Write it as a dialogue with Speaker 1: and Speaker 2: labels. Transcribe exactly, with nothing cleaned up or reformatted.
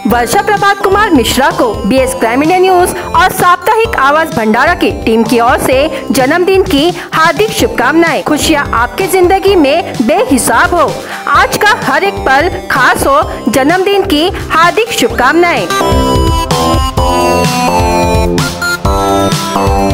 Speaker 1: वर्षा प्रभात कुमार मिश्रा को BS crime India news और साप्ताहिक आवाज भंडारा की टीम की ओर से जन्मदिन की हार्दिक शुभकामनाएं। खुशियाँ आपके जिंदगी में बेहिसाब हो, आज का हर एक पल खास हो, जन्मदिन की हार्दिक शुभकामनाएं।